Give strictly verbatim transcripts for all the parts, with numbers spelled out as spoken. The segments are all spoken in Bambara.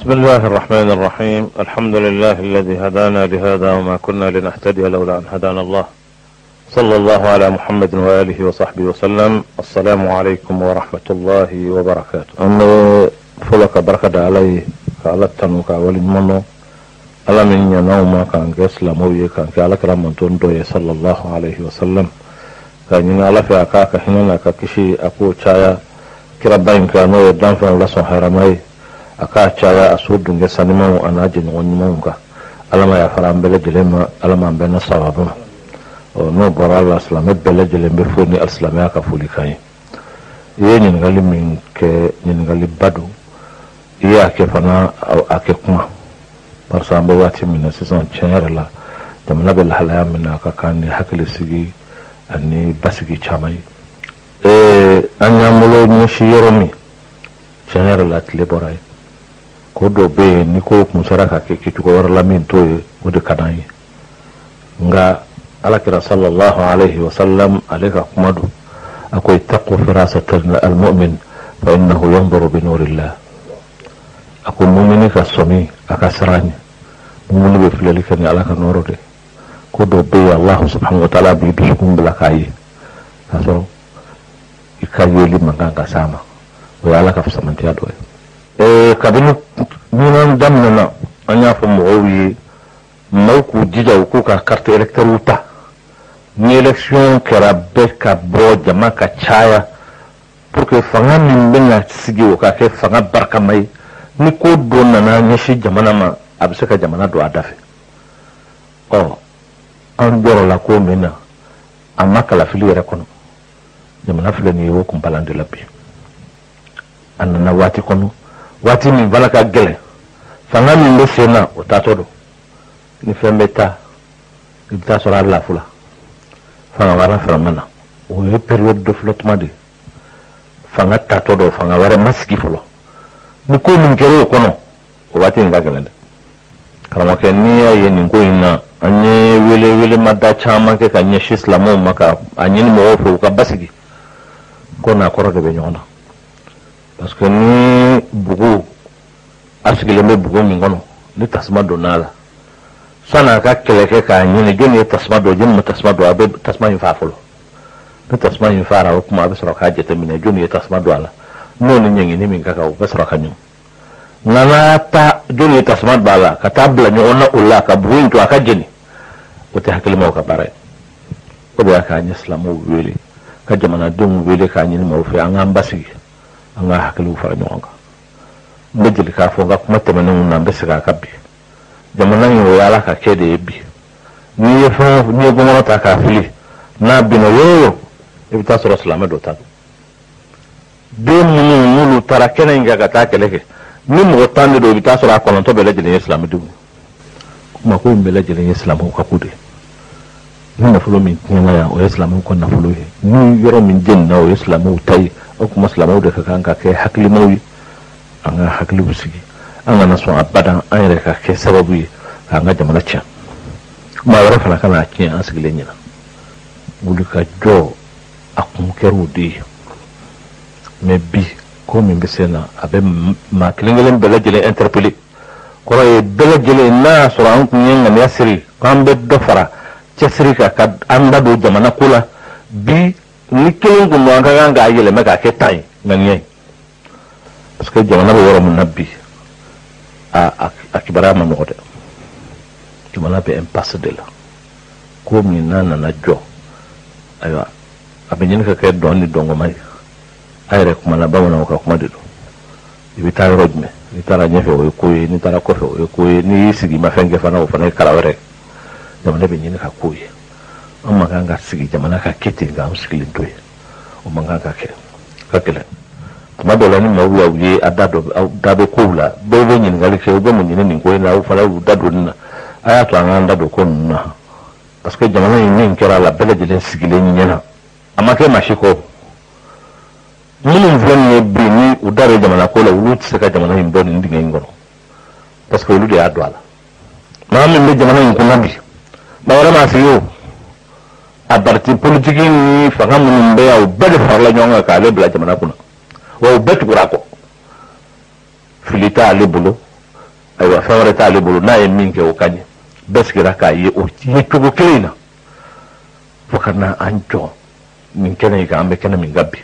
بسم الله الرحمن الرحيم. الحمد لله الذي هدانا لهذا وما كنا لنهتدي لولا أن هدانا الله. صلى الله على محمد وآله وصحبه وسلم. السلام عليكم ورحمة الله وبركاته. أنا فلك بركة علي على التنوك والمنو على من ينوم كان كإسلامي كان كعلى كرام تندو صلى الله عليه وسلم كان ينال في أكاك هنا ككشي أكو شايا كربين كانوا يدان فان لسون حرمي aka caya asudun ga sanima wa anajin wani munka alama ya fara ambele jelema alama ambena sababu o no bora Allah salama bele jelembe foni al-islam ya ka fuli kai yeni ngali min ke ni ngali badu iya ke fana ake kuma par sambe wati min saison chenere la tamna bel halaya min aka kan hakli sigi ani basigi chamai e anyamulo ni shiyoromi chenere la tleborai kodo be ni ko musaraka ke kitu ko war lamin to o de kanai nga alakira sallallahu alaihi wasallam alaka kumadu akoy taqu firasatan almu'min fa innahu yanzuru bi nurillah akon mu'mini ka somi aka sarani mu'mini be filali kan alaka noro de kodo be Allah subhanahu wa ta'ala bi bishukum balakai aso ikayeli manganga sama wa alaka fasamanti adwe eh kabinu nunan damnana anya fa muawiye mauku jija ku ka carte électorale ta ni election kera beka bro jama ka chaya pour que fanga min benya sigi o ka ke fanga barka mai ni ko donna na nyashi jamana ma absaka jamana do adafe oh an doro la ko mena amma kala fili rekono jamana fili ni wo kumpalande labi anna wati kono wati min balaka gele fanga min be sena o tatodo ni fembeta ibta sura la fula fanga wara framana o e periode de flottement de fanga tatodo fanga wara maski folo ni ko min kero kono o wati nga gele kala ke ni ya yen ko ina anye wele wele madda chama ke kanye islamu maka anye ni mo fo ka basigi kona koro de be nyona parce que ni bugu asigile me bugu min gono ni tasma do nala sana ka keleke ka nyini joni tasma do joni tasma do abe tasma yin fafolo ni tasma yin fara kuma abe soro ka jete min joni tasma do ala no ni nyengi ni min ka ka abe soro ka nyu nana ta joni tasma bala ka tabla ni onna ulla ka bugu to aka jeni o te hakili mo ka bare o be aka nyi islamu wele ka jamana dum wele ka nyini mo fe an ambasigi anga hakilu fara nyonga mbejili ka fonga kuma temene na mbesika kabi jamana yo yala ka kede bi ni yefo ni gomo ta ka fili na bino yoyo ibta sura salama do ta de munu mulu tarakena inga ka ta keleke ni mo tande do ibta sura ko to bele jeli islam du kuma ko bele jeli islam ko kude ni na fulo min nyama ya o islam ko na fulo ni yoro min jenna o islam tay o kuma islamu da kanka kai hakli mawi an hakli busigi an na so abadan an yare ka kai sababu an ga jama'a can ma wara fana kana kin an sigile nyina gudu ka jo akun keru di me bi ko min be sena abe ma kilingelen belajele interpeller ko e belajele na so an kun yin na yasiri kan be do fara cesiri ka anda do jama'a kula bi ni kelen ko mo anga nga yele meka ke tay nganye parce que jamana bo woro mun nabbi a akibara ma mo de jamana be impasse de la ko mi nana na jo ayo abenyin ka ke don ni dongo mai ayre ko mala ba wona ko kuma de do ibi tay rojme ni tara nyefe o ko ni tara ko fe o ko ni sigi ma fenge fana o fana kala wore jamana be nyin ka ko amma kanga sigi jamana ka kete ga muskilin toy o manga ka ke ka kele kuma dole ni mawu ya wuye adado dado kula bo bo nyin gali ke bo mun ni ko na fara dado na aya to an dado ko na parce que jamana ni kera la bele de sigile nyena amma ke mashiko mun vlen ne bi ni udare jamana ko la wulu tse ka jamana ni bon ndi ngay ngoro parce que wulu de adwala ma min be jamana ni ko nabi ba wala ma siyo a parti politique ni fanga mun be ya ubade farla nyonga ka le bla jamana kuna wa ubade kurako filita le bulo aywa fɛn wɛrɛ t'ale bolo n'a ye min kɛ o ka ɲɛ bɛɛ sigira k'a ye o ye cogo kelen na fo ka na an jɔ nin kɛnɛ in kan an bɛ kɛnɛ min kan bi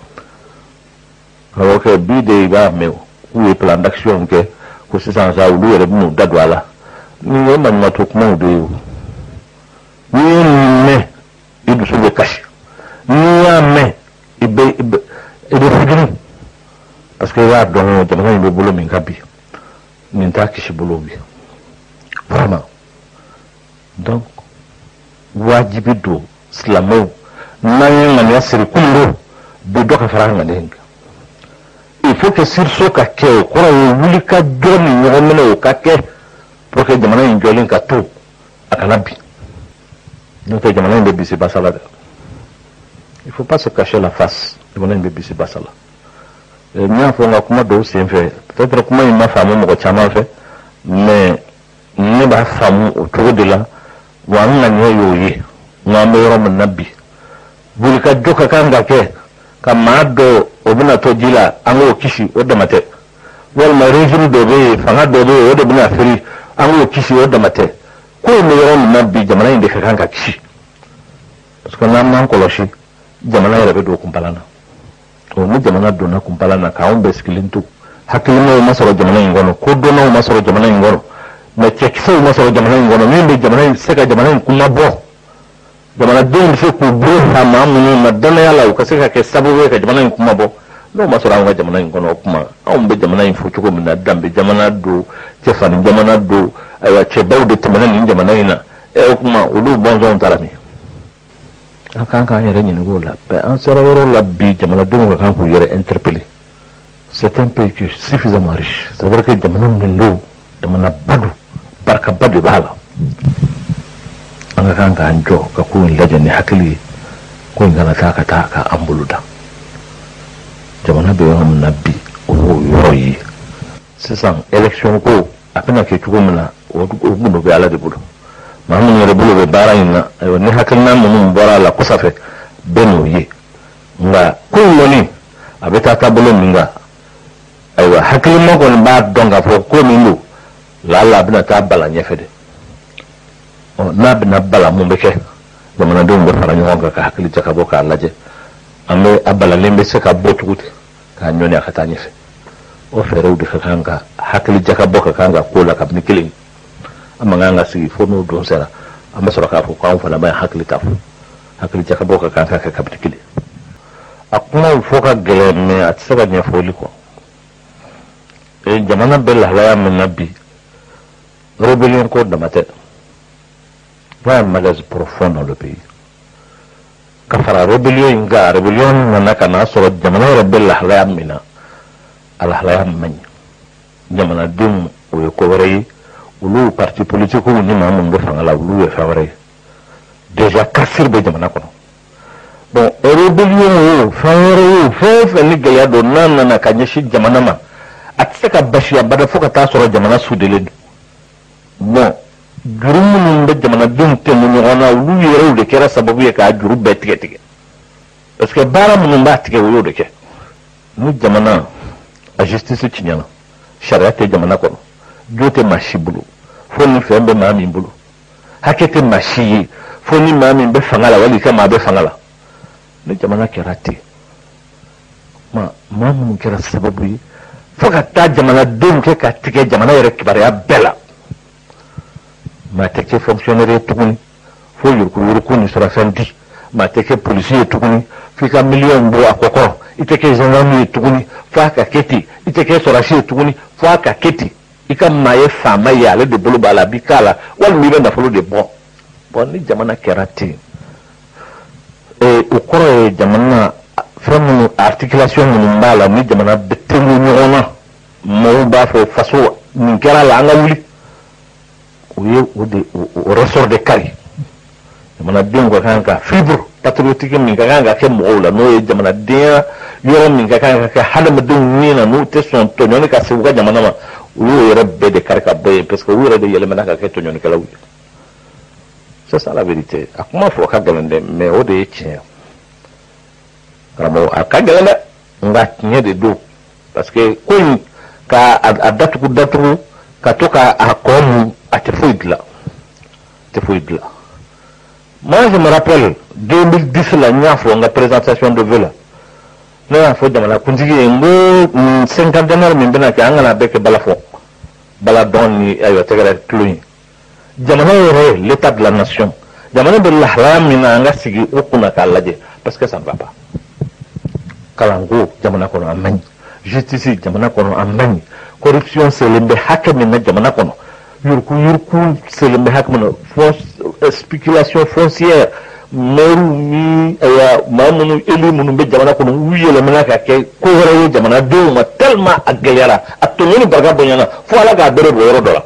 awɔ kɛ bi de i b'a mɛn k'u ye plan d'action kɛ ko sisan sa olu yɛrɛ bɛn'u da don a la nin ye maɲumatɔ kumaw de ye o n'i ye nin mɛn i dusu bɛ kasi n'i y'a mɛn i bɛ i bɛ i bɛ fitini parce que i b'a dɔn jamana in bɛ bolo min kan bi nin t'a kisi bolo bi vraiment donc wajibi don silamɛw n'an ye ŋaniya siri kunun bi dɔ ka fara ŋaniya kan il faut que sirso ka kɛ o kɔrɔ ye wuli ka jɔ ni ɲɔgɔn minɛ o ka kɛ pour que jamana in jɔlen ka to a kana bi n'o tɛ jamana in bɛ bisi basa la dɛ il faut pas se cacher la face jamana in bɛ bisi basa la n y'a fɔ n ka kuma dɔw sen fɛ peut-être kuma in ma faamu mɔgɔ caman fɛ mais ne b'a faamu o cogo de la wa an ŋaniya y'o ye nka an bɛ yɔrɔ min na bi wuli ka jɔ ka kan ka kɛ ka maa dɔ o bɛna to ji la an k'o kisi o dama tɛ walima régime dɔ bɛ yen fanga dɔ bɛ yen o de bɛna firi an k'o kisi o dama tɛ ko in bɛ yɔrɔ min na bi jamana in de ka kan ka kisi parce que n'an m'an kɔlɔsi jamana yɛrɛ bɛ don kunpalan na o ni jamana donna kunpalan na k'anw bɛɛ sigilen to hakilinaw ma sɔrɔ jamana in kɔnɔ kodɔnnaw ma sɔrɔ jamana in kɔnɔ mais cɛkisɛw ma sɔrɔ jamana in kɔnɔ min bɛ jamana in se ka jamana in kuma bɔ jamanadenw bɛ se k'u bolo ta maa minnu ma danaya la u ka se ka kɛ sababu ye ka jamana in kuma bɔ n'o ma sɔrɔ an ka jamana in kɔnɔ o kuma anw bɛ jamana in fɔ cogo min na danbe jamana don cɛfarin jamana don ayiwa cɛbaw de tɛmɛna nin jamana in na ɛ o kuma olu bɔnsɔnw taara min an kan k'an yɛrɛ ɲininka o la an sera yɔrɔ la bi jamanadenw ka kan k'u yɛrɛ interpeller c'est un pays qui est suffisamment riche c'est vrai que jamana min don jamanaba don barikaba de b'a la an ka kan k'an jɔ ka ko in lajɛ ni hakili ye ko in kana taa ka taa ka an bolo da jamana bɛ yɔrɔ min na bi o y'o yɔrɔ ye sisan élection ko a bɛna kɛ cogo min na o gundo bɛ ala de bolo maa minnu yɛrɛ bolo bɛ baara in na ayiwa ni hakilina ninnu bɔra a la kɔsafɛ bɛɛ n'o ye nka ko in kɔni a bɛ taa taabolo min kan ayiwa hakilima kɔni b'a dɔn k'a fɔ ko min don lala a bɛna taa bala ɲɛfɛ de ɔ n'a bɛna bala mun bɛ kɛ jamanadenw bɛ fara ɲɔgɔn kan ka hakili jakabɔ k'a lajɛ an bɛ a balalen bɛ se ka bɔ cogo di k'a ɲɔni a ka taa ɲɛfɛ o fɛɛrɛw de ka kan ka hakili jakabɔ ka kan ka ko la kabini kelen an man kan ka sigi fo n'o don sera an bɛ sɔrɔ k'a fɔ k'anw fana bɛ hakili ta fɔ hakili jakabɔ ka kan ka kɛ kabini kelen a kumaw fɔ ka gɛlɛn mɛ a tɛ se ka ɲɛfɔli kɔ jamana bɛ lahalaya min na bi rébellion ko dama tɛ il y a un malaise profond dans le pays ka fara rébellion in kan rébellion nana ka na sɔrɔ jamana yɛrɛ bɛ lahalaya min na a lahalaya man ɲi jamanadenw o ye ko wɛrɛ ye olu parti politiques ni maa minnu bɛ fanga la olu ye fɛn wɛrɛ ye déjà kasiri bɛ jamana kɔnɔ bon rébellion o fɛn wɛrɛ o fɛn o fɛn ni gɛlɛya don n'a nana ka ɲɛsin jamana ma a tɛ se ka basi abada fo ka taa sɔrɔ jamana sudelen don bon juru minnu bɛ jamanadenw tɛmɛ ɲɔgɔn na olu yɛrɛw de kɛra sababu ye k'a juru bɛɛ tigɛ tigɛ parce que baara minnu b'a tigɛ o y'o de kɛ ni jamana a justice tiɲɛna sariya tɛ jamana kɔnɔ jo tɛ maa si bolo fo ni fɛn bɛ maa min bolo hakɛ tɛ maa si ye fo ni maa min bɛ fanga la wali ka maa bɛ fanga la ni jamana kɛra ten maa maa minnu kɛra sababu ye fo ka taa jamanadenw kɛ ka tigɛ jamana yɛrɛ kibaruya bɛɛ la maa tɛ kɛ fonctionnaire ye tuguni fo yurukuyuruku ni sɔrɔfɛn di maa tɛ kɛ polisi ye tuguni f'i ka miliyɔn bɔ a kɔ kɔrɔ i tɛ kɛ gendarme ye tuguni fo a ka kɛ ten i tɛ kɛ sɔrɔsi ye tuguni fo a ka kɛ ten i ka maa ye faama ye ale de bolo b'a la a b'i k'a la walima i bɛ nafolo de bɔ bon ni jamana kɛra ten o kɔrɔ ye jamana fɛn minnu articulation minnu b'a la ni jamana bɛ tɛngu ɲɔgɔn na mɔgɔw b'a fɔ faso nin kɛra la an ka wuli o ye o de o ressort de kari jamanadenw ka kan ka fibre patriotique min ka kan ka kɛ mɔgɔw la n'o ye jamanadenya yɔrɔ min ka kan ka kɛ hadamadenw ni na n'u tɛ sɔn tɔɲɔni ka se u ka jamana ma u y'o yɛrɛ bɛɛ de kari ka bɔ yen parce que u yɛrɛ de yɛlɛmana ka kɛ tɔɲɔnikɛlaw ye c'est ça la vérité a kuma fɔ ka gɛlɛn dɛ mais o de ye tiɲɛ karamɔgɔ a ka gɛlɛn dɛ nka tiɲɛ de don parce que ko in ka a datugu datugu katoka akomu atefuidla tefuidla. Moi je me rappelle deux mille dix la nyafo nga présentation de vœux là na fo jamana kunjigi ngo cinquantenaire min bena ka ngana beke balafo bala doni ayo tegala tluyi jamana yore l'état de la nation jamana de l'ahlam mina nga sigi okuna ka laje parce que ça ne va pas kalango jamana kono amani justice jamana kono amani corruption c'est le hakami na jamana kono yurku yurku c'est le hakami spéculation foncière meru mi aya mamunu eli munu be jamana kono wiye le menaka ke ko wara jamana do ma tellement agayara atoni barga bonyana fo ala ga bere boyoro dola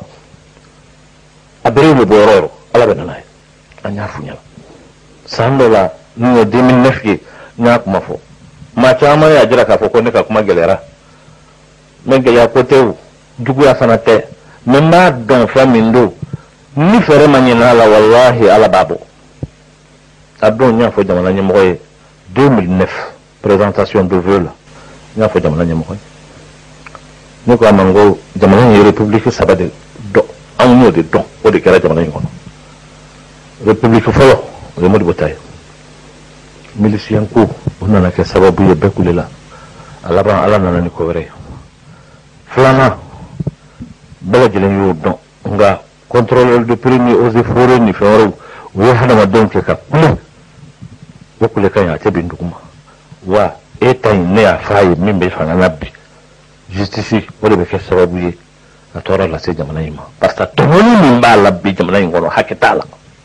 abere le boyoro ala be nanay anya funya sandola ni deux mille neuf ki na kuma fo ma chama ya jira ka fo ko ne ka kuma gelera men ge ya ko tew dugu ya fanate men ma don famindo ni fere manyina la wallahi ala babo abdon nya fo jamana nya moy deux mille neuf présentation de vœux là nya fo jamana nya moy ni ko amango jamana ni république sabade do amu de don o de kala jamana ni kono république folo le modi botay milicien ko onana ke sababu ye bekulela ala ba ala nana ni ko were flana bala jelen yo don nga contrôleur de premier aux efforts ni fero wo hana ma don ke ka wokule kanya tebe ndukuma wa eta ne afaye mimbe fanga nabi justice wole be ke sababu ye atora la se jamana yima parce que tomoni mimba la bi jamana ngono haketala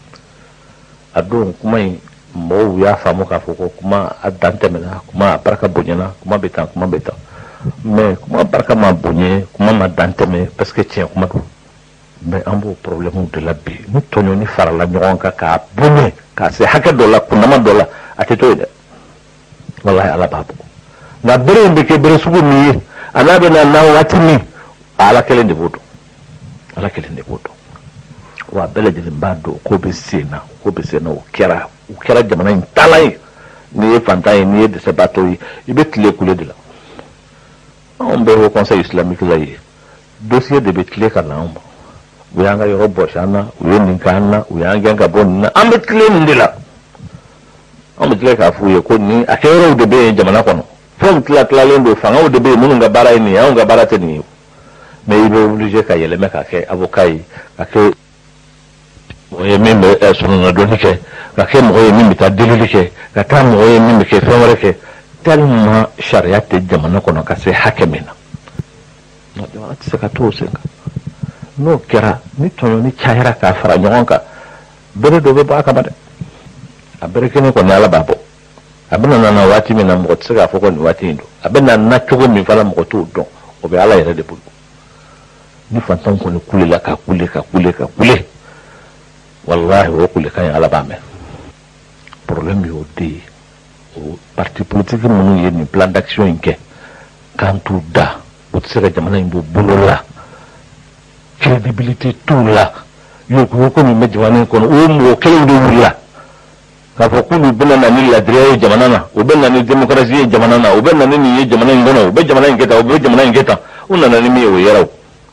ado kuma mo ya famu ka foko kuma adante mena kuma baraka bonyana kuma beta kuma beta mais kuma baraka ma bonye kuma ma dante me parce que tien kuma do mais un beau problème de la bi nous tonyo ni fara la nyonka ka bonye ka se haka dola kunama dola atetoide wallahi ala babu na bere mbeke bere sugu mi anabe na na watini ala kele ndibudo ala kele ndibudo wa bele jeli mbado ko be sena ko be sena o kera o kera jamana intalai ni fantai ni de sabato ibetle kule de la on be au conseil islamique là dossier de betle kana on uyanga yo boshana uyeni kana uyanga ngabonna ambetle ndila ambetle ka fuye ko ni akero de be jamana kono fon tla tla lendo fanga de be mununga bara ni ya nga bara teni mais il est obligé ka yele meka ke avocat ka ke oye mimbe sono na doni ke ka ke mo oye mimbe ta delili ke ka ta mo oye mimbe ke famare ke tellement sharia te jamana kono ka se hakemina no de wala tsaka to senga no kera ni tono ni chaira ka fara nyonka bere do be ba ka bade abere kene ko nala babo abena na wati mi na mo tsaka foko ni wati ndo abena na chogo mi fala mo to do o be ala yere de bulu ni fantan ko ni kule la ka kule ka kule ka kule wallahi wo kule kan ala ba me problème yo de o parti politique mo ni ni plan d'action inke quand tout da o tsaka jamana imbo bulu la crédibilité tout là yo ko ko mi medwane ko o mo kele do wula ka fo kulu bena na ni la dre jamana na o bena ni démocratie jamana na o bena ni ni jamana ngono o be jamana ngeta o be jamana ngeta una na ni mi o yero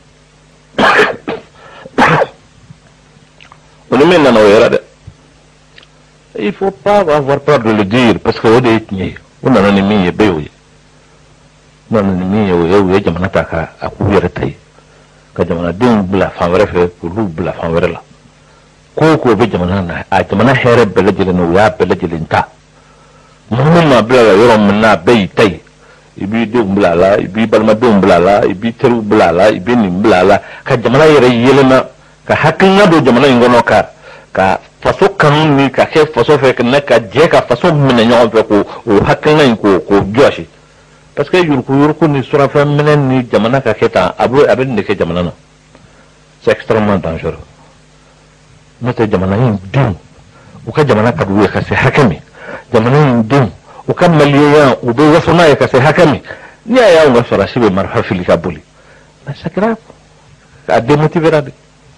on ne mène na yera de il faut pas avoir peur de le dire parce que o de etni una na ni mi e be o na ni mi o yo jamana ta ka aku yera tai ka jamana din bla fanwere fe ko lu bla fanwere la ko ko be jamana na a jamana here bele jele no ya bele jele nta mun ma bla la yoro mun na be tai ibi de bla la ibi balma de bla la ibi teru bla la ibi ni bla la ka jamana yere yele na ka hakin na do jamana ngono ka ka faso kanun ni ka ke faso fe ka na ka je ka faso mun nyo fe ko o hakin na ko ko joshi parce que yurku yurku ni sura fa menen ni jamana ka keta abu abin de ke jamana na c'est extrêmement dangereux notre jamana yin din o ka jamana ka duwe ka se hakami jamana yin din o ka maliya o be waso na ka se hakami ni aya o sura sibe marfa fili ka boli na sakra a demotiverade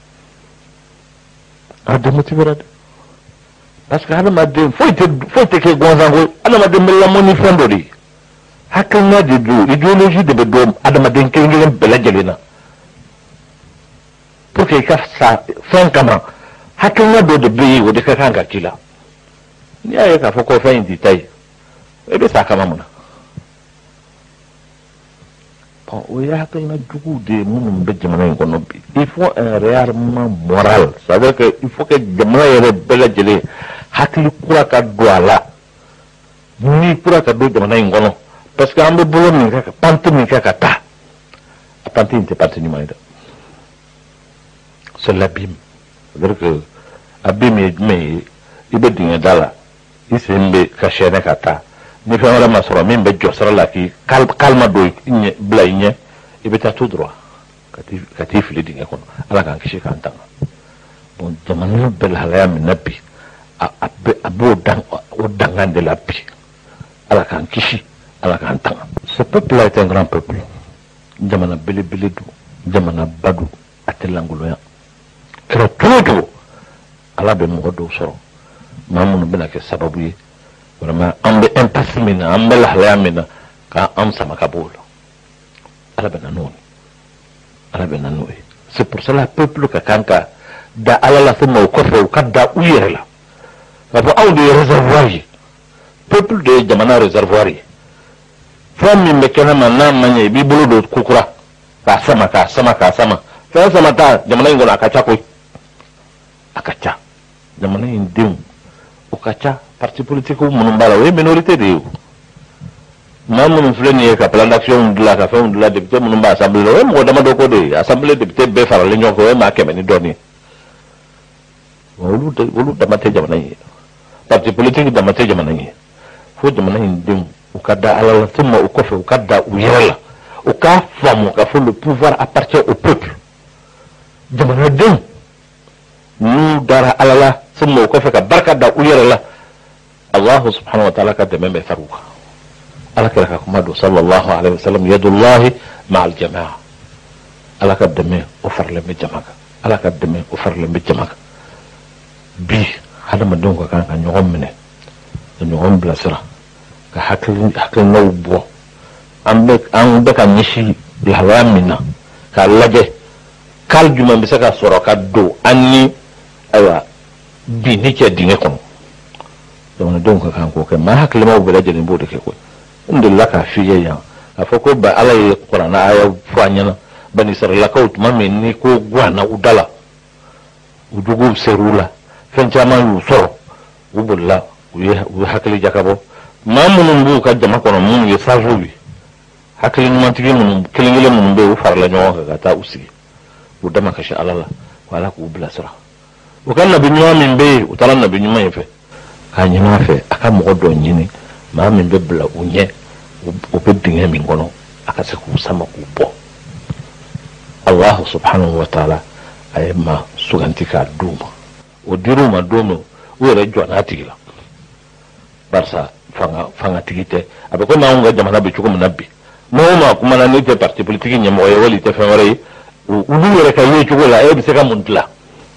a demotiverade parce que ana ma de foi te foi te ke gonzango ana ma de mella moni fondori hakan na de do ideology de be do adama den kengelen bela jelena pour que ka sa fen kama hakilina do de be o de ka kan ka kila ni aye ka fo ko fen di tay e be sa kama muna bon o ya hakilina dugu de munum be jamana ko no bi il faut un réarmement moral, ça veut dire que il faut que jamana yere bela jele hakili kura ka do ala ni kura ka do jamana ngono parce que ambe bolo ni ka pantu ni ka ta pantu ni te pantu ni maida c'est l'abîme, c'est-à-dire que abîme mais il be dinga dala il se mbe ka shene ka ta ni fa wala masoro min be josara la ki kal kalma do nye bla nye e be ta tout droit kati kati fili dinga kono ala kan kishi kan tanga bon jamanu bel halaya min nabi abbe abo dang o dangande la bi ala kan kishi ala kan tanga. Ce peuple là est un grand peuple. Jamana bele bele do jamana badu atelangulo kero todo ala be mo do soro mamun bena ke sababu yi vraiment ambe impasse mina ambe la halaya mina ka am sama kabolo ala be nanoni ala be nanoi. C'est pour cela peuple ka kanka da ala la sama ko fe ka da uyere la ba aw de réservoir yi peuple de jamana réservoir yi fami me kana manna manye bi bulu do kukura ka sama ka sama ka sama fa sama ta jamana ngona akacha ko akacha jamana indem o kacha parti politique mun bala we minorité de mamu mun fleni ka plan d'action de la ka fa de la député mun ba assemblée we mo dama do ko de assemblée député be fara le ñoko we ma keme ni doni wolu de wolu dama te jamana yi parti politique dama te jamana yi fo jamana indem o kada ala thumma o kofe o kada o yela o ka famu ka fo le pouvoir appartient au peuple jamana dem nu dara alala thumma o kofe ka barka da o yela Allah subhanahu wa ta'ala ka de membe faruka ala kala ka kuma do sallallahu alaihi wasallam yadullahi ma'al jamaa ala ka de me o farle me jamaa ala ka de me o farle me jamaa bi hada ma don ko kan ka ñogom mene ñogom blasira ka hakil hakil no bo ambe an be ka nishi la lamina ka laje kal juma be saka soro ka do anni awa bi ni ke dinge ko don don ka kan ko ke ma hakil ma be laje ni bo de ke ko indilla ka fiye ya afoko ba alay qur'ana aya fanyana bani sar la ko tuma men ni ko gwana udala ujugu serula fenchama yu soro ubulla u hakili jakabo mamunum bu ka jama kono mun ye savubi hakili numantigi mun kilingile mun be u farla nyoka ka ta usigi u dama ka sha alala wala ku bla sara u kan nabi nyoma min be u talan nabi nyoma yefe ka nyima fe aka mo do nyini ma min be bla u nye u be dinga min kono aka se ku sama ku bo Allah subhanahu wa ta'ala ay ma sugantika duma o diruma domo o re jona tigila barsa fanga fanga tigite abe ko naunga jamana be chuko munabbi no ma kuma na nite parti politique nyamo e wali te fenore u ulu re kayi chuko la e be seka muntla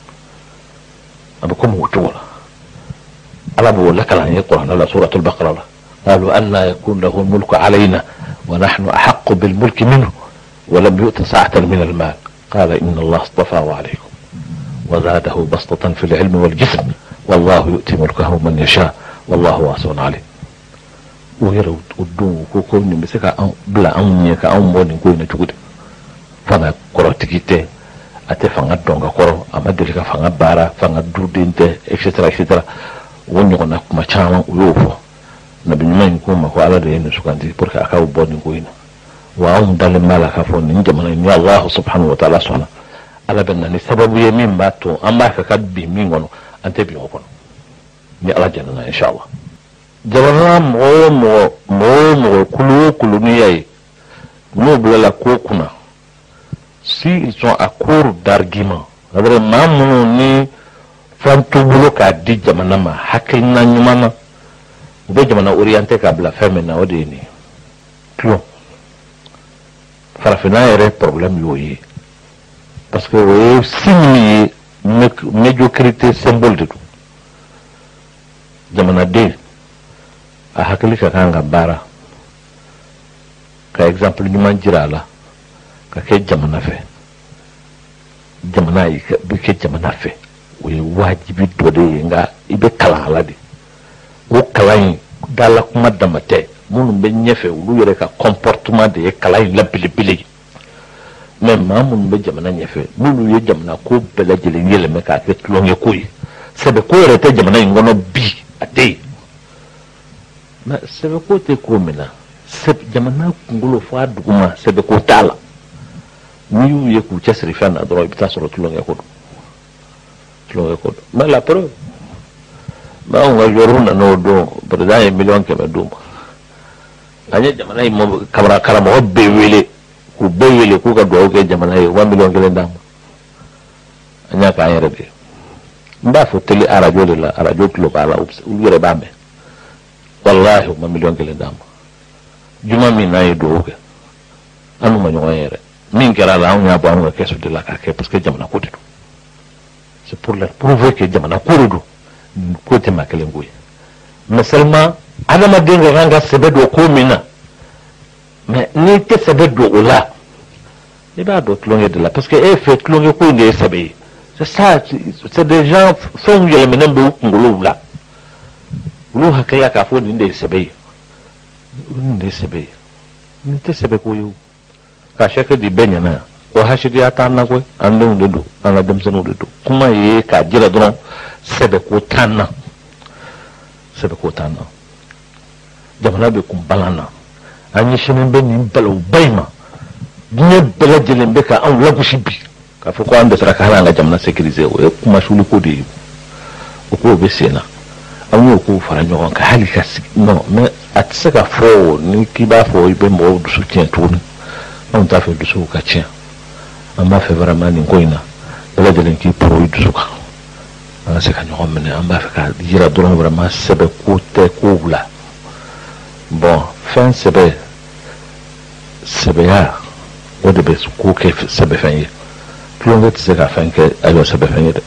abe ko mu chuko la ala bo la kala ni qur'an la suratul baqara qalu anna yakun lahu mulku alayna wa nahnu ahaqqu bil mulki minhu wa lam yu'ta sa'atan min al mal qala inna Allah astafahu alaykum وزاده بسطة في العلم والجسم والله يؤتي ملكه من يشاء والله واسع عليم ويرى ودو كوكو ني مسكا ان بلا ان ني كا ان مودي كو ني تugudi fanga koro tikite ate fanga donga koro amadeli ka fanga bara fanga dudinte etc etc wonyo na kuma chama uyofo na binyuma ko ma ko ala de ne sukanti pour que aka uboni ko ina wa um dal malaka fo ni jamana ni Allah subhanahu wa ta'ala subhanahu ala benna ni sababu ye min bato amba ka kadbi min gono ante bi ko ni ala janna inshallah jabana mo mo mo mo kulu kulu ni yai no bla ko kuna si ils sont à court d'arguments adre mamu ni fantu bulo ka di jamana ma hakina nyumana be jamana orienté ka bla femena odeni klon farafina ere problème yoyi parce que oui, signe médiocrité symbole de tout. Jamana de a hakili ka kanga bara ka exemple ni manjira la ka ke jamana fe jamana yi bi ke jamana fɛ o ye wajibi dɔ de ye nka i bɛ kalan ala de o kalan in dala kuma dama tɛ minnu bɛ ɲɛfɛ olu yɛrɛ ka comportement de ye kalan in la belebele ye mais maa minnu bɛ jamana ɲɛfɛ n'olu ye jamana ko bɛɛ lajɛlen yɛlɛmɛ k'a kɛ tulonkɛ ko ye sɛbɛ ko yɛrɛ tɛ jamana in kɔnɔ bi a tɛ yen mais sɛbɛ ko tɛ ko min na jamana kunkolo fɔ a duguma sɛbɛ ko t'a la n'i y'u ye k'u cɛsiri fɛn na dɔrɔn i bɛ taa sɔrɔ tulonkɛ ko don tulonkɛ ko don mais la preuve báwo ka yɔrɔ nana o don président ye miliyɔn kɛmɛ d'u ma an ye jamana in karamɔgɔ bɛɛ wele k'u bɛɛ wele k'u ka dugawu kɛ jamana ye u ka miliyɔn kelen d'a ma an y'a k'an yɛrɛ de ye n b'a fɔ télé arajo de la arajo tulo b'a la olu yɛrɛ b'a mɛn walahi u ma miliyɔn kelen d'a ma juma min n'an ye dugawu kɛ an n'u ma ɲɔgɔn ye yɛrɛ min kɛra la anw y'a bɔ anw ka kɛsu de la k'a kɛ parce que jamana ko de don c'est pour leur prouver que jamana ko de don ko tɛ maa kelen ko ye mais seulement adamaden ka kan ka sɛbɛ don ko min na mais n'i tɛ sɛbɛ don o la i b'a dɔn tulonkɛ de la parce que e fɛ tulonkɛ ko in de ye sɛbɛ ye c'est ça c'est des gens fɛnw yɛlɛminen bɛ u kunkolow la olu hakilila k'a fɔ nin de ye sɛbɛ ye nin de ye sɛbɛ ye nin tɛ sɛbɛ ko ye o ka sɛkɛ di bɛɛ ɲɛna yan o hasidiya t'an na koyi an denw de don an ka denmisɛnninw de don kuma ye k'a jira dɔrɔn sɛbɛ ko t'an na sɛbɛ ko t'an na jamana bɛ kun balan na an ɲɛsinnen bɛ nin balawba in ma diɲɛ bɛɛ lajɛlen bɛ ka anw lagosi bi k'a fɔ ko an dɛsɛra ka hali an ka jamana sécuriser o ye kuma suli ko de ye o k'o bɛ sen na an y'o k'o fara ɲɔgɔn kan hali ka sigi non mais a tɛ se ka fɔ ni k'i b'a fɔ i bɛ mɔgɔw dusu tiɲɛ tuguni anw t'a fɛ dusuw ka tiɲɛ an b'a fɛ vraiment nin ko in na bɛɛ lajɛlen k'i poro i dusu kan an ka se ka ɲɔgɔn minɛ an b'a fɛ ka yira dɔrɔn vraiment sɛbɛ ko tɛ kow la bon fɛn sɛbɛ sɛbɛya o de bɛ ko kɛ sɛbɛfɛn ye tulonkɛ tɛ se ka fɛn kɛ ayiwa sɛbɛfɛn ye dɛ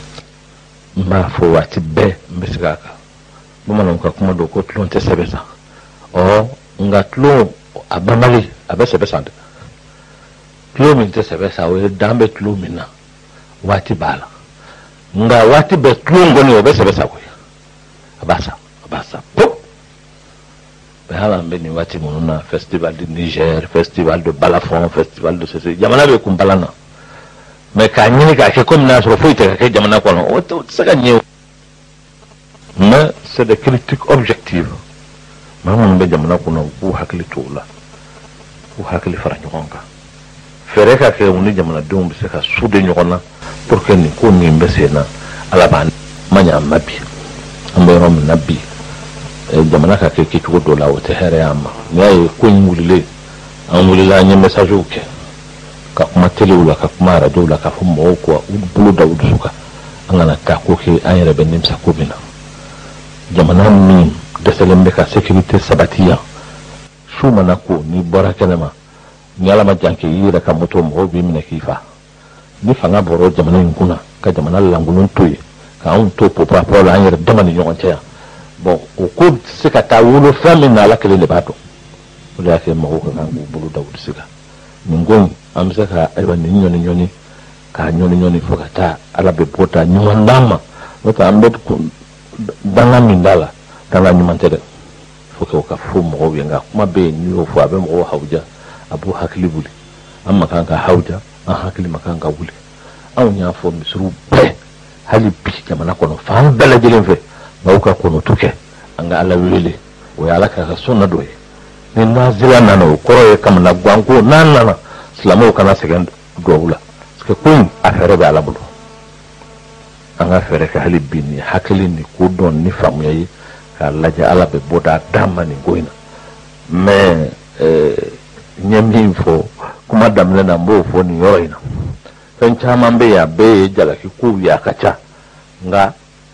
n b'a fɔ waati bɛɛ n bɛ se k'a kan bamananw ka kuma don ko tulon tɛ sɛbɛ san ɔ nka tulon a banbali a bɛ sɛbɛ san dɛ tulon min tɛ sɛbɛ san o ye dan bɛ tulon min na waati b'a la nka waati bɛɛ tulon kɔni o bɛ sɛbɛ san koyi a b'a san a b'a san po mɛ hali an bɛ nin waati minnu na festival de Niger festival de Balafon festival de ceci jamana bɛ kun balan na mɛ k'a ɲini k'a kɛ komi n'a sɔrɔ foyi tɛ ka kɛ jamana kɔnɔ o tɛ se ka ɲɛ o mais c'est des critiques objectives maa minnu bɛ jamana kɔnɔ u k'u hakili to o la k'u hakili fara ɲɔgɔn kan fɛɛrɛ ka kɛ u ni jamanadenw bɛ se ka sude ɲɔgɔn na pour que nin ko min bɛ sen na ala b'an ma ɲɛ an ma bi an bɛ yɔrɔ min na bi jamana ka kɛ kɛcogo dɔ la o tɛ hɛrɛ y'an ma n'i y'a ye ko in wulilen an wulila an ye messagew kɛ ka kuma telew la ka kuma arajow la k'a fɔ mɔgɔw ko u bolo da u dusu kan an kana taa ko kɛ an yɛrɛ bɛ nimisa ko min na jamana min dɛsɛlen bɛ ka sécurité sabati yan su mana ko n'i bɔra kɛnɛma ni ala ma jan kɛ i yɛrɛ ka moto mɔgɔw b'i minɛ k'i fa ni fanga bɔra jamana in kunna ka jamana lankolon to yen k'anw to popapɔ la an yɛrɛ dama ni ɲɔgɔn cɛ yan bon o ko tɛ se ka taa wolo fɛn min na ala kelen de b'a dɔn o de y'a kɛ mɔgɔw ka kan k'u bolo da u disi kan nin ko in an bɛ se ka ayiwa nin ɲɔni ɲɔni k'a ɲɔni ɲɔni fo ka taa ala bɛ bɔ ta ɲuman d'an ma n'o tɛ an bɛ danga min d'a la danga ɲuman tɛ dɛ fo que o ka fɔ mɔgɔw ye nka kuma bɛ yen n'i y'o fɔ a bɛ mɔgɔw hawuja a b'u hakili wuli an ma kan ka hawuja an hakili ma kan ka wuli anw y'a fɔ misiriw bɛɛ hali bi jamana kɔnɔ fan bɛɛ lajɛlen fɛ nka ka kɔnɔtu kɛ an ka ala wele o ye ala k'a ka sunna dɔ ye ni nazila nana o kɔrɔ ye kamana gan ko n'an nana silamɛw kana sɛgɛn duwawu la parce que ko in a fɛɛrɛ bɛ ala bolo an ka fɛɛrɛ kɛ hali bi ni hakili ni kodɔn ni faamuya ye k'a lajɛ ala bɛ bɔ da d'an ma nin ko in na mais n ye min fɔ kuma daminɛ na n b'o fɔ nin yɔrɔ in na fɛn caman bɛ yen a bɛɛ ye jalaki kow ye a ka ca nka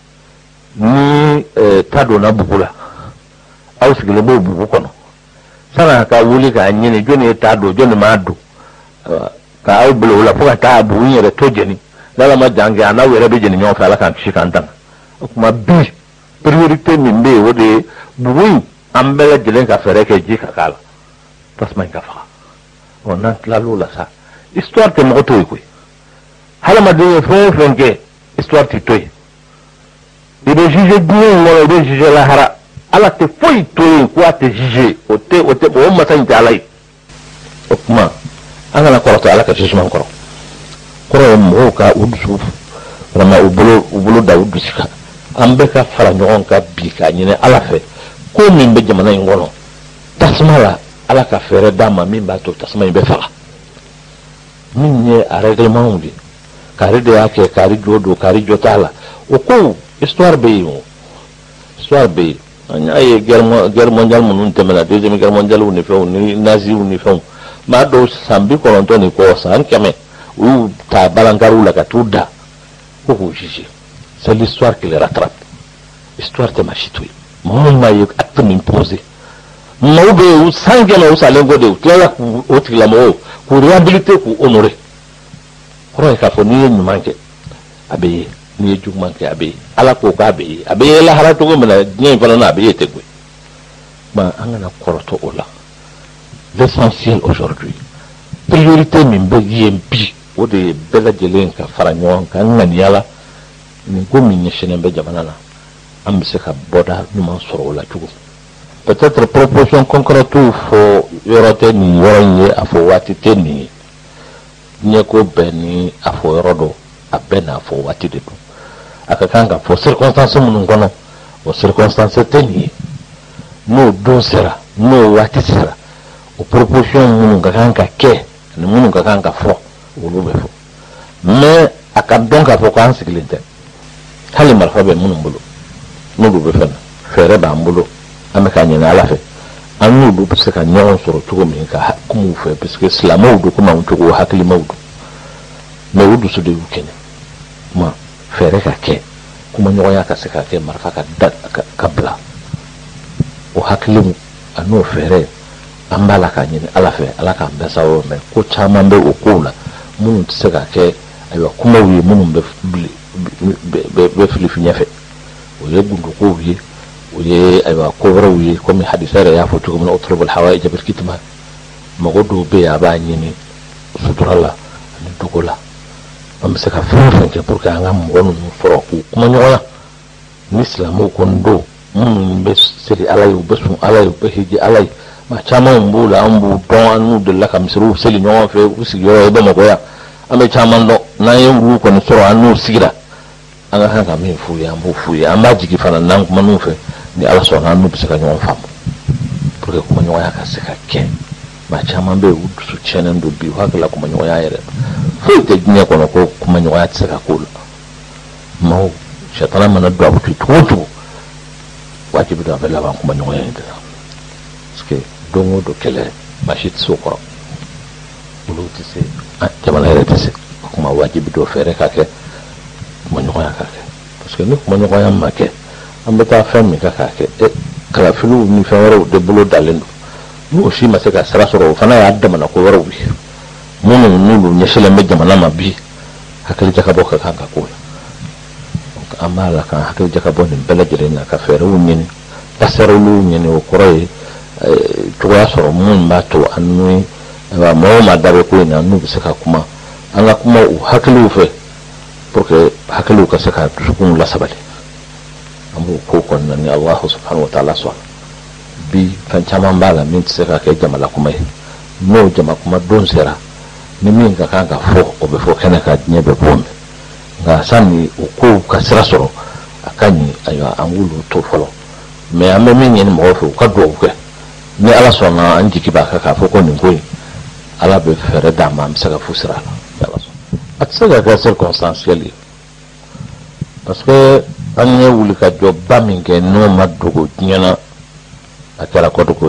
ni ta donna bugu la aw sigilen b'o bugu kɔnɔ san'a ka wuli k'a ɲini jɔnni ye ta don jɔnni m'a don k'aw bila o la fo ka taa bugu in yɛrɛ to jeni n'ala ma jan kɛ a n'aw yɛrɛ bɛ jeni ɲɔgɔn fɛ ala k'an kisi k'an tanga o tuma bi priorité min bɛ yen o de ye bugu in an bɛɛ lajɛlen ka fɛɛrɛ kɛ ji ka k'a la tasuma in ka faga ɔ n'an tilal'o la sa histoire tɛ mɔgɔ to ye koyi hala ma de fo fenke histoire ti toy ibe juger bien mo ibe juger la hara ala te foi toy ko te juger o te o te o ma tan jalai o kuma ana la korota ala ka jugement koro koro mo ka udsu rama ubulo ubulo da udusika ambe ka fara nyon ka bi ka nyine ala fe ko min be jamana ngono tasmala ala ka fere dama min ba to tasma be fara min ye a règlement undi kari de yake kari jodo kari jotala o ko histoire be yo histoire be anya ye guerre guerre mondiale mun temela deuxième guerre mondiale ni fe ni nazi ni fe ma do sambi ko lonto ni ko san kame ou ta balangaru la ka tuda ko ko jiji c'est l'histoire qui les rattrape histoire te machitui mon ma yo acte m'imposer mo be ou sangela ou salengo de tla o tilamo pour réhabiliter pour honorer ko ka fo ni ñu manke abe ni ju manke abe ala ko ka abe abe la harato ko mena ni fana na abe te ko ba angana koroto ola l'essentiel aujourd'hui priorité min be yempi o de bela jelen ka faranyon ka ngani yala ni ko min shene be jamana na am se ka boda ñu man soro la tugo peut-être proposition concrète fo yorote ni yoroye afo watite ni nyeko beni afo yorodo abena afo watide do akakanga fo circonstance mun ngono o circonstance teni no do sera no watisera o proposition mun ngakanga ke ni mun ngakanga fo o lube fo mais akadonga fo kan sikilinte hali marfabe mun mbulu no lube fen fere ba mbulu amekanye na alafe anu do parce que nyon soro tugo min ka kumu fe parce que islamo do kuma tugo hakli mawdu me wudu so de wukene ma fere ka ke kuma nyoya ka se ka ke marfa ka da ka bla o hakli mu anu fere ambala ka nyine alafe alaka mbesa o me ko chama mbe okula mun se ka ke ayo kuma wi mun be be be filifi nyafe o yegundu ko wi ويه ايوا كوروي كومي حديثه يا فوتو من اطلب الحوائج بالكتمان ما غدو بي اباني ستر الله ندوغلا ام سكا فون كي pour que ngam wonu foro kuma nyoya l'islam ko ndo mun be seri alayu besu alayu be hiji alay ma chama mbula ambu don anu de la kam siru seli nyo fe usi yo be mo goya ame chama ndo na yuru ko no soro anu sigira anga hanga mi fu ya mbu fu ya amajigi fana nan kuma nu fe ni ala sona nu bisa ka nyon fam pour que kuma nyoya ka se ka ke ma chama be wudu su chenen do bi hakala kuma nyoya yere fu te gne ko no ko kuma nyoya se ka kula mo shatana mana do abu tutu wajibi da bela ba kuma nyoya yere ske dongo do kele mashit sokoro bulu tise jamana yere tise kuma wajibi do fere ka ke kuma nyoya ka ke parce que ni kuma nyoya ma ke ambeta fami kaka ke e kala filu ni fawaro de bolo dalendo no shi ma seka sarasoro fana ya adama na ko waro bi mono nulu nyeshele me jamana ma bi hakali jaka boka kanka ko donc amala kan hakali jaka boni bela jere na ka fere wunni tasaro lu nyene o koroy to wasoro mun ba to annu ba mo ma dabe ko na nu seka kuma anga kuma u hakali fe pour que hakali ka seka tukun la sabali amu ko kon ni Allah subhanahu wa ta'ala so bi kan chama mbala min tsaka ke jamala kuma no jama kuma don sera ni min ka kan ka fo o be fo kana ka nyebe bombe nga sani ko ka sera soro akani ayo angulu to folo me ame min ni mo fo ka do ke ni ala so na anji ki ba ka ka fo ko ni ko ala be fere dama am saka fu sera ya so at saka ka circonstanciel parce que anye wuli ka jo baminge no madugo nyana akara koduko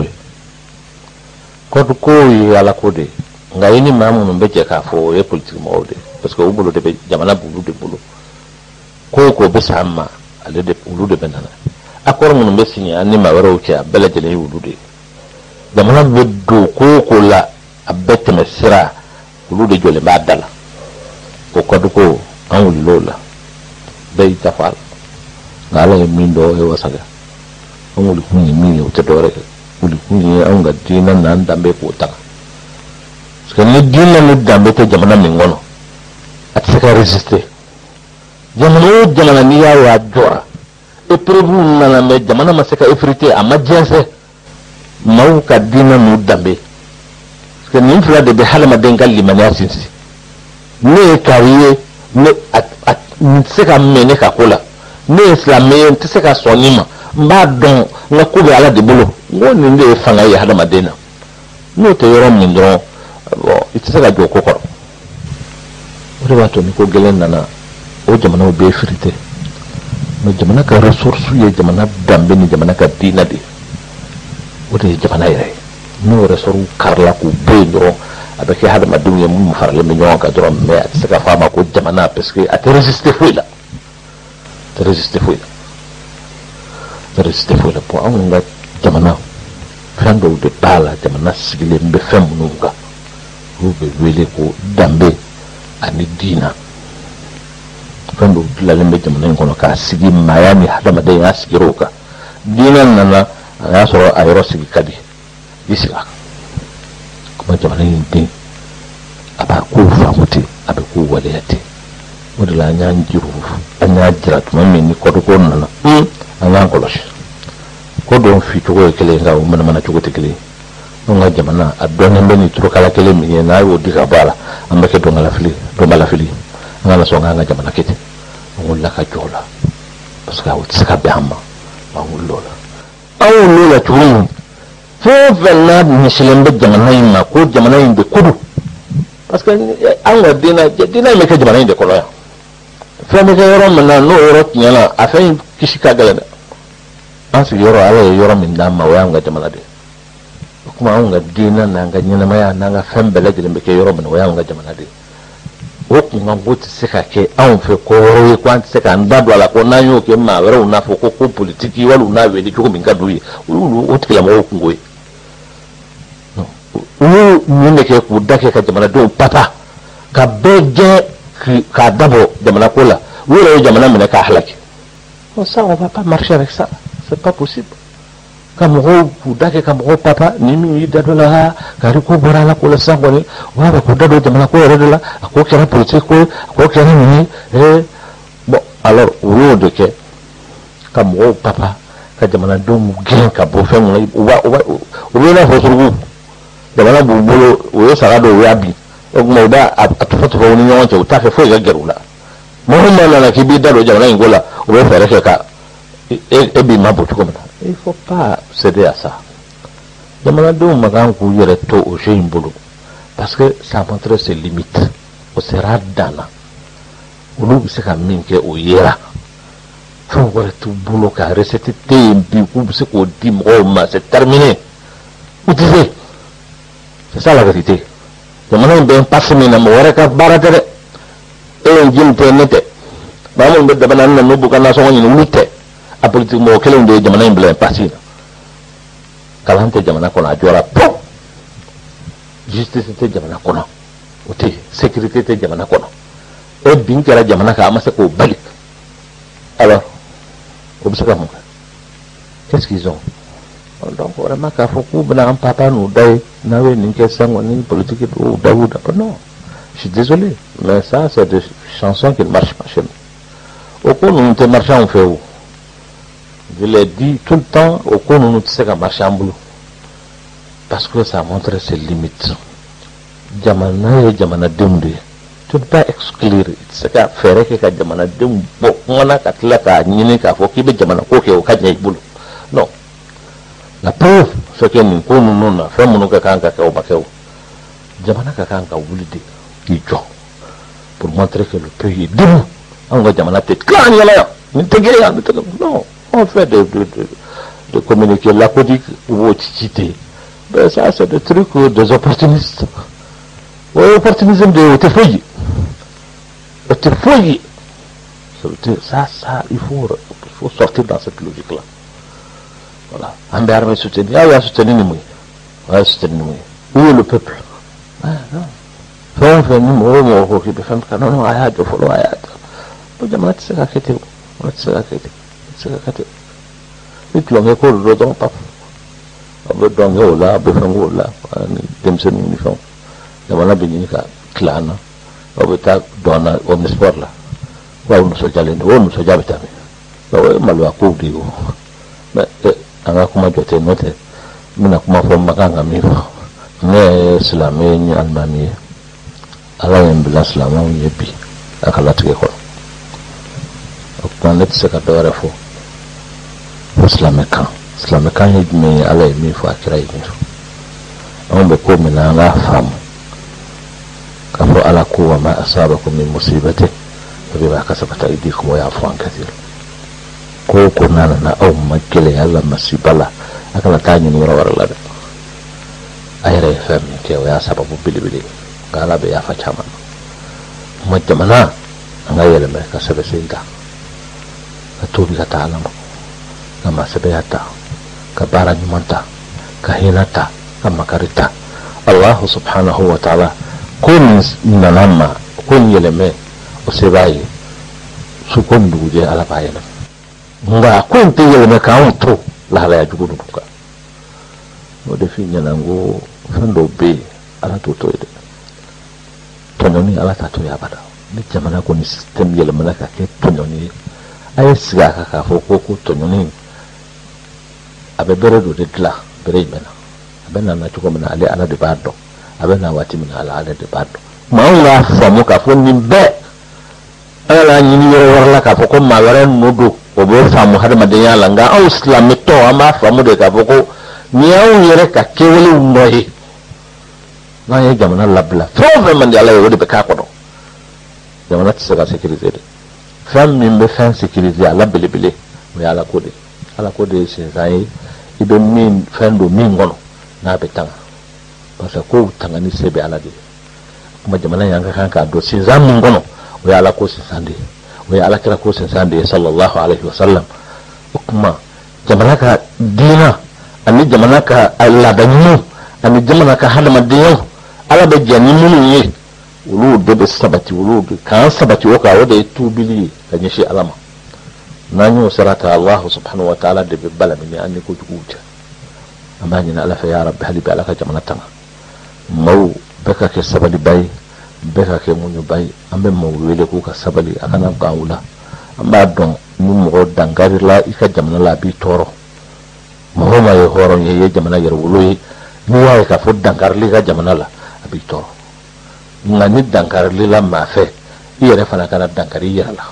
koduko ala kode nga yini mamu no beje ka fo ye politique mo de parce que ubulo de jamana bulu de bulu ko ko be sama ale de bulu de benana akoro mo be sinya ani ma wara ucha bele jele bulu de jamana be do ko ko la abete mesira bulu de jole badala ko koduko an wuli lola be tafal ngala mindo e wasaga nguli kunyi mi o tedore nguli kunyi anga dina nan dambe ko taka skani dina ni dambe te jamana mi ngono ati se ka résister jamana o jamana ni ya wa jora épreuve nana me jamana ma se ka effriter a ma jɛnsɛ maaw ka diinɛ n'u danbe parce que nin fila de bɛ hadamaden ka limaniya sinsin ne ye kari ye ne n tɛ se ka mɛn ne ka ko la ne ye silamɛ ye n tɛ se ka sɔn nin ma n b'a dɔn n ka ko bɛ ala de bolo n ko nin de ye fanga ye hadamaden na n'o tɛ yɔrɔ min dɔrɔn bon i tɛ se ka jɔ o ko kɔrɔ o de b'a to ni ko gɛlɛn nana o jamanaw bɛ effriter mais jamana ka ressource ye jamana danbe ni jamana ka diinɛ de o de ye jamana yɛrɛ ye n'o ressource karila k'u bɔ yen dɔrɔn a bɛ kɛ hadamadenw ye minnu faralen bɛ ɲɔgɔn kan dɔrɔn mais a tɛ se ka fɔ a ma ko jamana parce que a tɛ résister foyi la a tɛ résister foyi la a tɛ résister foyi la bon anw ka jamana fɛn dɔw de b'a la jamana sigilen bɛ fɛn minnu kan olu bɛ wele ko danbe ani diinɛ fɛn dɔw dilanlen bɛ jamana in kɔnɔ k'a sigi maaya ni hadamaden y'a sigir'o kan diinɛ nana a y'a sɔrɔ a yɔrɔ sigi ka di i sigi a kan kuma jamana in den a b'a kow faamu ten a bɛ kow waleya ten o de la an y'an juru an y'a jira tuma min ni kɔdiko nana an y'an kɔlɔsi ko dɔw fi cogo ye kelen nka o manamana cogo tɛ kelen ye anw ka jamana a dɔnnen bɛ ni turukala kelen min ye n'a y'o di ka bɔ a la an bɛ kɛ dɔnbalafili dɔnbalafili an kana sɔn k'an ka jamana kɛ ten an wulila ka jɔ o la parce que o tɛ se ka bɛn an ma an wulila o la an wulila o la cogo min fɛn o fɛn n'a ɲɛsilen bɛ jamana in ma ko jamana in bɛ kudu parce que an ka diinɛ diinɛ in bɛ kɛ jamana in de kɔnɔ yan fɛn bɛ kɛ yɔrɔ min na n'o yɔrɔ tiɲɛna a fɛn in kisi ka gɛlɛn dɛ an sigiyɔrɔ ala ye yɔrɔ min d'an ma o y'an ka jamana de o kuma anw ka diinɛ n'an ka ɲɛnamaya n'an ka fɛn bɛɛ lajɛlen bɛ kɛ yɔrɔ min na o y'an ka jamana de o kunkan ko tɛ se ka kɛ anw fɛ ko wɛrɛ ye ko an tɛ se k'an da don a la ko n'an y'o kɛ maa wɛrɛw n'a fɔ ko ko politiki wali u n'a wele cogo min ka d'u ye olu o tigilamɔgɔw kungo ye olu min bɛ kɛ k'u da kɛ ka jamanadenw pata ka bɛɛ gɛn k'a dabɔ jamana ko la u yɛrɛ ye jamana minɛ k'a halaki ça on va pas marcher avec ça c'est pas possible ka mɔgɔw k'u da kɛ ka mɔgɔw pata ni min y'i da dɔ la ha kari ko bɔra a la ko la sisan kɔni o b'a k'u da don jamana ko yɛrɛ de la a ko kɛra politique ko ye a ko kɛra nin ye ee bon alors u y'o de kɛ ka mɔgɔw papa ka jamanadenw gɛn ka bɔ fɛn mun na u b'a u b'a u bɛ n'a fɔ suruku jamana b'u bolo o ye saga dɔw y'a bin o kuma u b'a a tɔfɔ tɔfɔ u ni ɲɔgɔn cɛ u t'a fɛ foyi ka gɛrɛ u la mɔgɔ min nana k'i b'i da don jamana in ko la u bɛ fɛɛrɛ kɛ ka e b'i ma bɔ cogo min na il faut pas céder à ça jamanadenw ma kan k'u yɛrɛ to o jeu in bolo parce que ça montre ses limites o sera danna olu bɛ se ka min kɛ o yera fɛn wɛrɛ t'u bolo ka recette tɛ yen bi k'u bɛ se k'o di mɔgɔw ma c'est terminé u tɛ se c'est ça la vérité jamana in bɛ passe min na mɔgɔ wɛrɛ ka baara tɛ dɛ e ye jeli tɛ ne tɛ maa minnu bɛ dabana na n'u b'u ka nasɔngɔ ɲini olu tɛ a politique mɔgɔ kelenw de ye jamana in bila passe na kalan tɛ jamana kɔnɔ a jɔra pɔn justice tɛ jamana kɔnɔ o tɛ sécurité tɛ jamana kɔnɔ e bin kɛra jamana kan a ma se k'o bali alors o bɛ se ka mun kɛ qu'est-ce qu'ils ont donc vraiment k'a fɔ k'u bɛna an papa n'u da ye n'aw ye nin kɛ sisan kɔni politique do u da y'u da non je suis désolé mais ça c'est des chansons qui ne marchent pas chez nous o ko ninnu tɛ marcher anw fɛ o je l'ai dit tout le temps au ko ninnu tɛ se ka marcher an bolo parce que ça montre ses limites jamana ye jamanadenw de ye tu ne peux pas exclure i tɛ se ka fɛɛrɛ kɛ ka jamanadenw bɔ kuma na ka tila k'a ɲini k'a fɔ k'i bɛ jamana ko kɛ o ka ɲɛ i bolo non la preuve c'est que nin ko ninnu na fɛn minnu ka kan ka kɛ o ma kɛ o jamana ka kan ka wuli de k'i jɔ pour montrer que le pays est debout anw ka jamana tɛ tila an yɛlɛ yan nin tɛ kɛ yan nin tɛ kɛ non on fait de de de de communiquer laconique ou auticité ben ça c'est des trucs des opportunistes ouais opportunisme de te foyer te foyer ça ça il faut il faut sortir dans cette logique là voilà un berbe soutenir ah ouais soutenir ni moi ouais soutenir moi où est le peuple ah non faut faire nous moi moi qui peut faire non non ayat il faut ayat pour jamana tse ka kete o tse ka kete tse ka kete it lo ngeko lo don pa abe don ngo la abe ngo la ni dem se ni fon jamana bi ni ka klana o bita dona omnisport la wa unu so jale ndo unu so jabita mi wa malwa ko digo na anga kuma jote note mina kuma fo makanga mi ne islamé ni almami ala en bila islama yebi akala tike ko ko net se ka dore fo islamé kan islamé kan ni ala mi fo akira yi on be ko mina nga fam ka fo ala ko wa ma asabakum min musibati fa bima kasabat aydikum wa yafu an kathir ko ko nana na aw makele yalla masibala akala tanyi ni wara wara la ayre fam ke ya sababu bili bili kala be ya fa chama majamana nga yele me ka sebe sinta ka tobi ka taala mo kama sebe hata ka bara nyumanta ka hinata kama karita Allah subhanahu wa ta'ala kun nanama kun yele me o sebai su kon duje ala bayela nga kun te yele me ka onto la la ya jugudu ka o defi nyanango fando be ala toto ide tonyoni ala tato ya bada ni jamana ko ni system yele malaka ke tonyoni ay siga ka ka fo ko ko tonyoni abe bere do de tla bere mena abe na na chuko mena ale ala de bado abe na wati mena ala ala de bado ma la famu ka fo ni be ala ni ni yoro warla ka fo ko ma wara nudo o bo famu hada madenya langa au islamito ama famu de ka fo ko niyaw yere ka kewele umoyi na ye jamana labla fo man yalla yo de be ka ko do jamana tsaka sécurité de fam min be fan sécurité ala bele bele o yalla ko de ala ko de se zai ibe min fando min ngono na be tanga parce que ko tanga ni sebe ala de kuma jamana yanga kan ka do se zam min ngono o yalla ko se sande o yalla kira ko se sande sallallahu alaihi wasallam kuma jamana ka dina ani jamana ka Allah da mu ani jamana ka hada madiyan ala be jani munu ye ulu de be sabati ulu kan sabati o ka wada tubili kan shi alama nanyo sarata Allah subhanahu wa ta'ala de be bala min anni ko tukuta amani na ala fa ya rabbi halibi alaka jamana tanga mau beka ke sabali bay beka ke munyu bay ambe mo wele ko ka sabali akana ka wula amba don mu mo dangari la ika jamana la bi toro mahoma ye horon ye jamana yer wuloyi ni waye ka fo dankarli ka jamana la abi toro ngani dankarli la mafe yere fana kana dankari yera la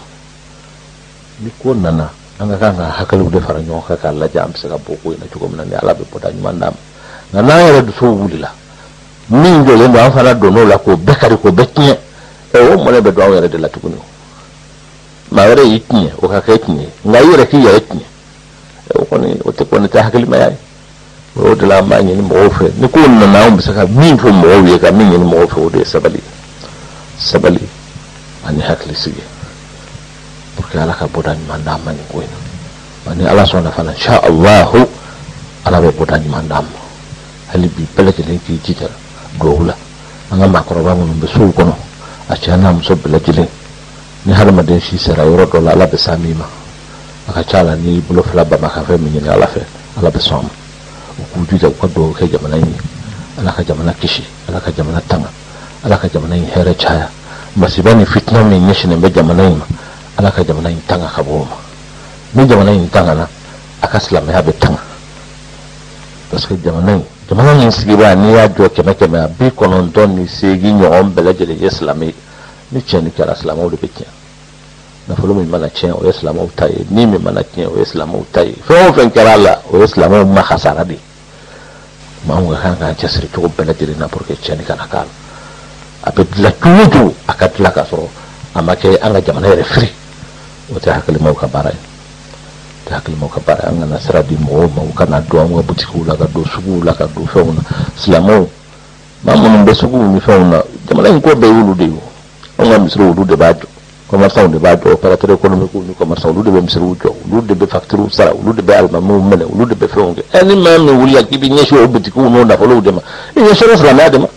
ni ko nana anga kanga hakalu de fara nyon ka kala jam se ka boko ina tuko mna ni ala be poda nyumandam na na yere du so wulila min do le ndo fara do no la ko bekari ko betnye e o mo le be do yere de la tuko no ma yere yitnye o ka ketnye ngayere ki yere yitnye koni o te koni ta hakili mayai o de la ma ni mo fe ni ko na na um saka min fo mo wi ka min ni mo fe o de sabali sabali ani hakili sige porque ala ka bodan mandam man ko ina ani ala sona fala insha Allah ala be bodan mandam hali bi peleke len ki jita doula anga makoro ba mun be sul kono a chana mu so belajile ni har ma den shi sara yoro do la ala be samima aka chala ni bulo fla ba maka fe min ni ala fe ala be som ku juja ko do ke jamana ni ala ka jamana kishi ala ka jamana tanga ala ka jamana ni here chaya masibani fitna min nyeshi ne be jamana ni ala ka jamana ni tanga ka boma ni jamana ni tanga na aka islam ya be tanga parce que jamana ni jamana ni sigiba ni ya do keme keme bi konon don ni segi nyom belajele islami ni cheni kala islam o de be tiya na folo mi mana chen o islam o tay ni mi mana chen o islam o tay fo fen karala o islam o ma khasara di ma ngo kan kan chasri to bela dire na porque chen kana kala abe la tuju akat la kaso amake anga jamana re free o ta hakali mo ka bara ta hakali mo ka bara anga na sara di mo mo kana do mo butiku la ka do sugu la ka do feuna islamo ma mo be sugu mi feuna jamana ko be wulu de o ngam misro wulu de bajo commerçant de bado opérateur économique ou commerçant lu de be misru jo lu de be facture sara lu de be alma mo mele lu de be fonge eni mam wuli akibi nyeshi obutiku no na folo de ma e nyeshi la na de ma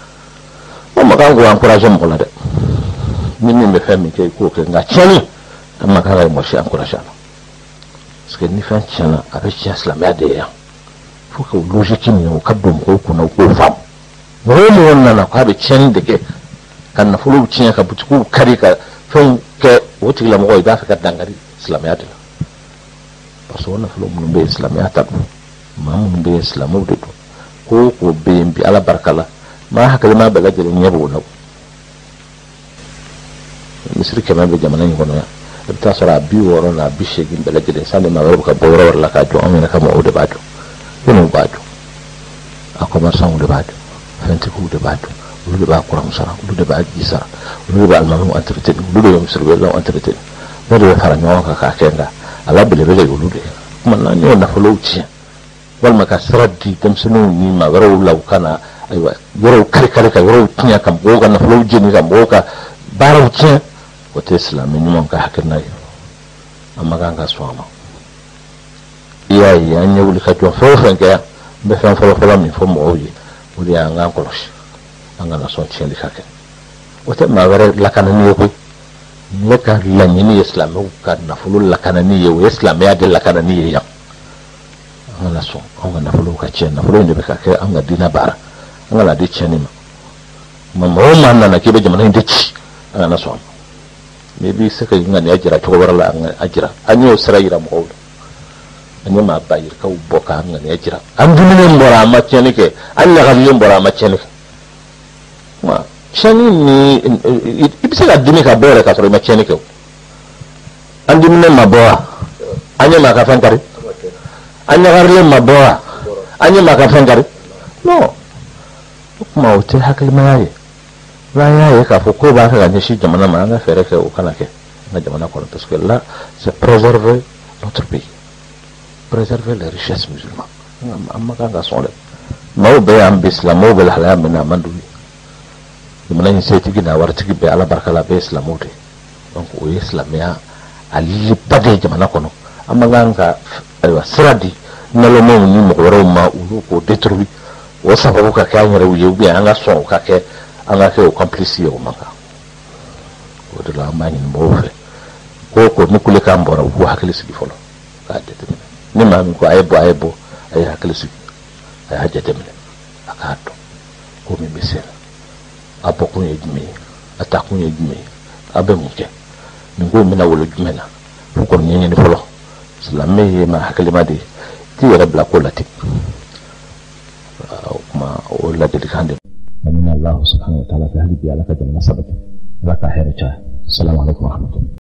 o ma kan ko encourager mo la de min ni me fami ke ko ke nga chani amma kan mo shi encourager parce que ni fa chana avec la merde ya faut que logique ni o kadum ko ko na ko fam mo mo na na ka be chen de ke kan nafolo tiɲɛ ka butigiw kari ka fɛnw kɛ o tigilamɔgɔ i b'a fɛ ka dankari silamɛya de la parce que o nafolo minnu bɛ yen silamɛya ta don maa minnu bɛ yen silamɛw de don ko ko bɛ yen bi ala barika la maa hakilima bɛɛ lajɛlen ɲɛ b'o la misiri kɛmɛ bɛ jamana in kɔnɔ yan i bɛ taa sɔrɔ a bi wɔɔrɔ n'a bi seegin bɛɛ lajɛlen sani maa wɛrɛ bɛ ka bɔ yɔrɔ wɛrɛ la k'a jɔ anw yɛrɛ ka mɔgɔw de b'a jɔ minnu b'a jɔ a commerçants de b'a jɔ fɛntigiw de b'a jɔ olu de b'a kuran sara olu de b'a ji sara olu de b'a alimamiw entretenu olu de bɛ misiriwelaw entretenu ne de bɛ fara ɲɔgɔn kan k'a kɛ nka ala belebele olu de kuma na n'o nafolow tiɲɛ walima ka sira di denmisɛnninw ni maa wɛrɛw la u ka na ayiwa yɔrɔw kari kari ka yɔrɔw tiɲɛ ka mɔgɔw ka nafolow jeni ka mɔgɔw ka baaraw tiɲɛ o tɛ silamɛ ɲuman ka hakilina ye an ma kan ka sɔn a ma i y'a ye an ɲɛ wuli ka jɔ fɛn o fɛn kɛ yan n bɛ fɛn fɔlɔ-fɔlɔ min fɔ mɔgɔw ye o de y'an k'an kɔlɔsi an kana sɔn tiɲɛli ka kɛ o tɛ maa wɛrɛ lakanani ye koyi ne ka laɲini ye silamɛw ka nafolo lakanani ye o ye silamɛya de lakanani ye yan an kana sɔn an ka nafolow ka tiɲɛ nafolo in de bɛ ka kɛ an ka diinɛ baara an kana di tiɲɛni ma mɛ mɔgɔ maa nana k'i bɛ jamana in de ci an kana sɔn mɛ i b'i se ka ŋaniya jira cogo wɛrɛ la a jira an y'o sira yira mɔgɔw la an ye maa ba yirikaw bɔ k'an ŋaniya jira an dumuni bɔra an ma tiɲɛni kɛ an ɲagamilen bɔra an ma tiɲɛni kɛ wa tiɲɛni ni i bɛ se ka dimi ka bɔ yɛrɛ k'a sɔrɔ i ma tiɲɛni kɛ o an dumuni ma bɔ wa an ye maa ka fɛn kari an ɲagarilen ma bɔ wa an ye maa ka fɛn kari non o kuma o tɛ hakilimaya ye n'an y'a ye k'a fɔ ko b'a fɛ ka ɲɛsin jamana ma an ka fɛɛrɛ kɛ o kana kɛ an ka jamana kɔnɔ parce que là c'est préserver notre pays préserver les richesses musulmanes an ma kan ka sɔn dɛ maaw bɛɛ y'an bɛ silamɛw bɛ lahalaya min na a man d'u ye jamana in setigi n'a waritigi bɛɛ ala barika la a bɛɛ ye silamɛw de donc o ye silamɛya a liba de ye jamana kɔnɔ an ma kan ka ayiwa sira di nalɔmaw ni mɔgɔ wɛrɛw ma olu k'o détruire o sababu ka kɛ an yɛrɛw ye ou bien an ka sɔn o ka kɛ an ka kɛ o complice ye o man kan o de la an b'a ɲini mɔgɔw fɛ ko ko ni kulekan bɔra u k'u hakili sigi fɔlɔ k'a jateminɛ ni maa min ko a ye bɔ a ye bɔ a ye hakili sigi a y'a jateminɛ a k'a dɔn ko min bɛ sen na a bɔkun ye jumɛn ye a taakun ye jumɛn ye a bɛ mun kɛ nin ko bɛna wolo jumɛn na fo kɔni ɲɛɲini fɔlɔ silamɛ ye maa hakilima de ye t'i yɛrɛ bila ko la ten o kuma o ladilikan de amina Allah subhanahu wa ta'ala ta hali bi ala ka jamana sabati ala ka hɛrɛ caya assalamu alaikum wa rahmatullahi